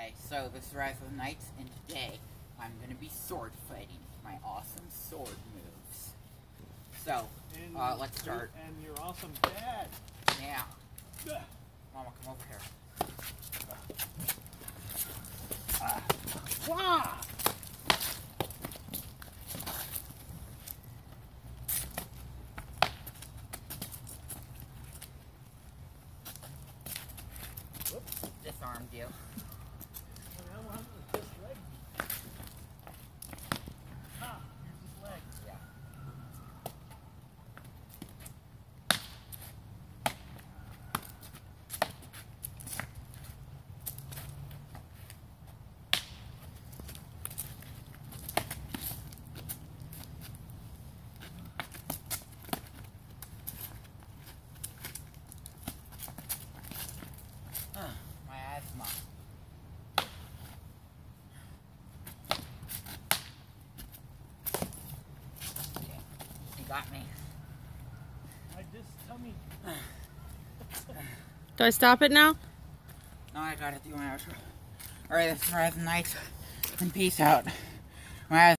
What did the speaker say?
Okay, so this is Rise of the Knights, and today I'm going to be sword fighting my awesome sword moves. So, let's start. And your awesome dad. Yeah. Mama, come over here. Wow! Whoops, disarmed you. My asthma. Okay, you got me. I just tell me. Do I stop it now? No, I gotta do my outro. Alright, this is Rise of the Knights, and peace out. My